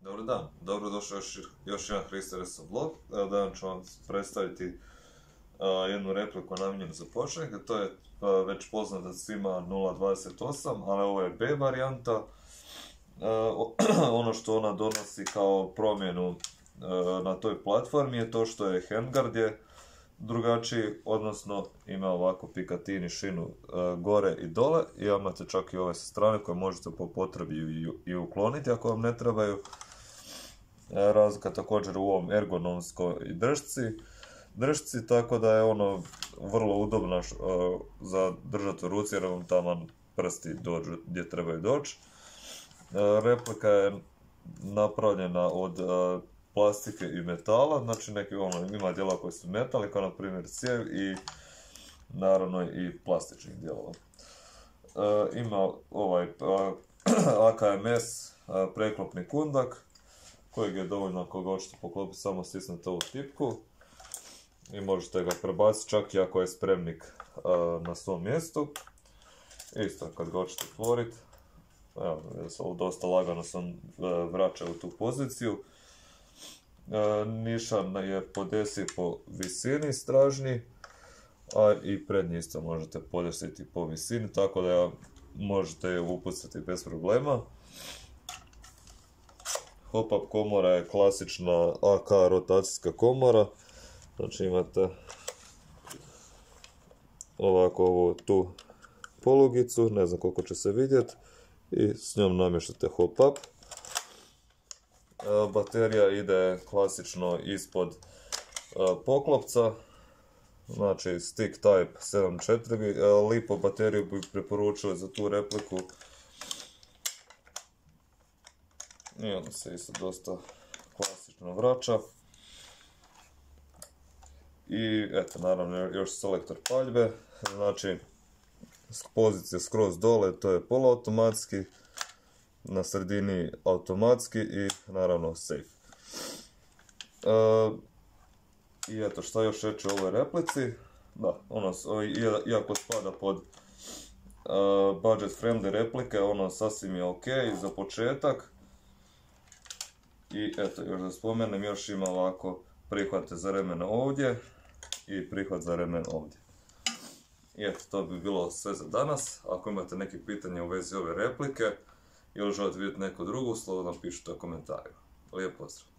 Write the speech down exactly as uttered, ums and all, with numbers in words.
Dobar dan, dobrodošao još, još jedan Hristo vlog. Danas ću vam predstaviti a, jednu repliku namijenjenu za početnike. To je a, već poznata svima nula dvadeset osam, ali ovo je B varijanta. A, ono što ona donosi kao promjenu a, na toj platformi je to što je handguard je drugačiji, odnosno ima ovako pikatini šinu a, gore i dole, i imate čak i ove sa strane koje možete po potrebi i, i ukloniti ako vam ne trebaju. Razlika također u ovom ergonomskoj držci, držci, tako da je ono vrlo udobno uh, za držati u ruci jer vam taman prsti dođu gdje trebaju doći. Uh, replika je napravljena od uh, plastike i metala, znači neki ono ima dijela koji su metali, kao na primjer cijev i naravno i plastičnih dijelova. Uh, ima ovaj uh, A K M S uh, preklopni kundak, kojeg je dovoljno ako ga hoćete poklopiti, samo stisnete ovu tipku i možete ga prebaciti čak i ako je spremnik a, na svom mjestu. Isto kad ga hoćete otvoriti, evo, dosta lagano sam vraća u tu poziciju. A, nišan je podesi po visini stražnji, a i prednji isto možete podesiti po visini, tako da možete je upucati bez problema. Hop-up komora je klasična A K rotacijska komora, znači imate ovako ovu tu polugicu, ne znam koliko će se vidjeti, i s njom namještate hop-up. Baterija ide klasično ispod poklopca, znači stick type sedam četiri, lipo bateriju bi preporučili za tu repliku. I onda se isto dosta klasično vraća. I eto, naravno još selektor paljbe, znači pozicija skroz dole, to je poluautomatski, na sredini automatski i naravno safe. E, I eto, šta još reći o ovoj replici, da, ono, iako spada pod uh, budget friendly replike, ono sasvim je ok za početak. I eto, još da spomenem, još ima ovako prihvate za remen ovdje i prihvat za remen ovdje. I eto, to bi bilo sve za danas. Ako imate neke pitanja u vezi ove replike ili želite vidjeti neku drugu, slobodno pišite u komentarima. Lijep pozdrav!